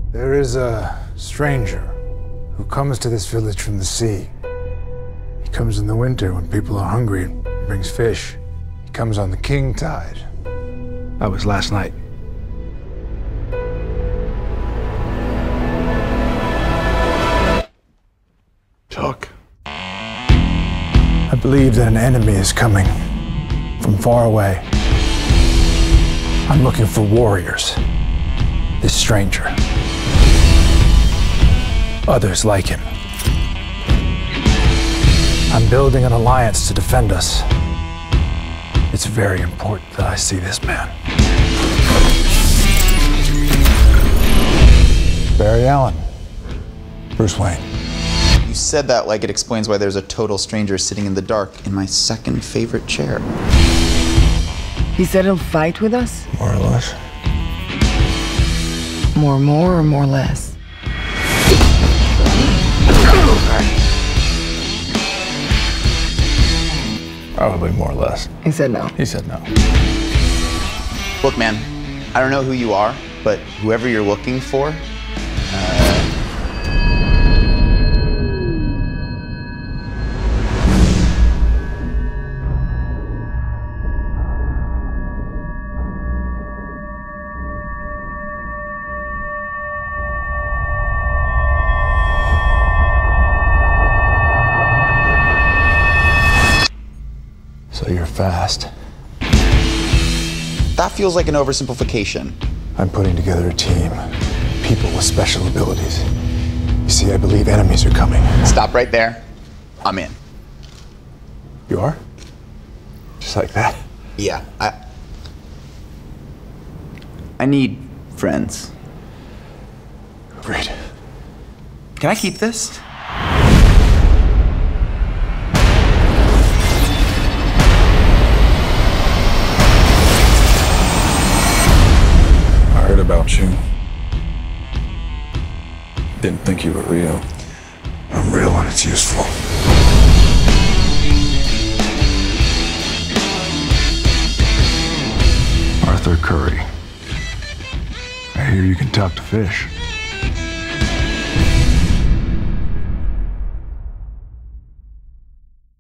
There is a stranger who comes to this village from the sea. He comes in the winter when people are hungry and brings fish. He comes on the king tide. That was last night. Chuck. I believe that an enemy is coming from far away. I'm looking for warriors. This stranger. Others like him. I'm building an alliance to defend us. It's very important that I see this man. Barry Allen. Bruce Wayne. You said that like it explains why there's a total stranger sitting in the dark in my second favorite chair. He said he'll fight with us? More or less. More or more less? Probably more or less. He said no. He said no. Look, man, I don't know who you are, but whoever you're looking for, So you're fast. that feels like an oversimplification. I'm putting together a team. People with special abilities. You see, I believe enemies are coming. Stop right there. I'm in. You are? Just like that? Yeah, I need friends. Great. Can I keep this? I heard about you. Didn't think you were real. I'm real when it's useful. Arthur Curry. I hear you can talk to fish.